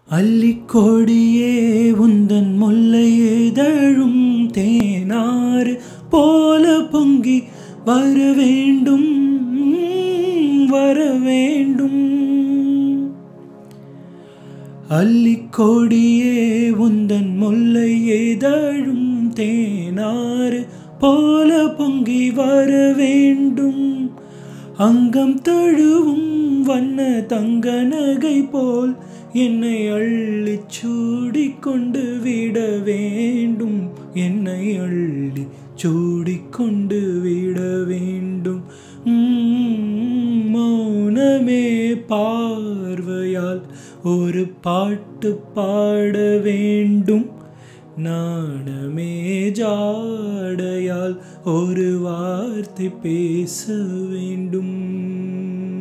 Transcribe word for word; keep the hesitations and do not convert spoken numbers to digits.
அள்ளிக்கொடியே உந்தன் முல்லை இதழும் தேனாறு போல பொங்கி வர வேண்டும் வர வேண்டும். அள்ளிக்கொடியே உந்தன் முல்லை இதழும் தேனாறு போல பொங்கி வர வேண்டும். அங்கம் தழுவும் வண்ண தங்க நகை போல் என்னை அள்ளி சூடிக்கொண்டு விட வேண்டும். என்னை அள்ளி சூடிக்கொண்டு விட வேண்டும். மௌனமே பார்வையால் ஒரு பாட்டு பாட வேண்டும். நாணமே ஜாடையால் ஒரு வார்த்தை பேச வேண்டும்.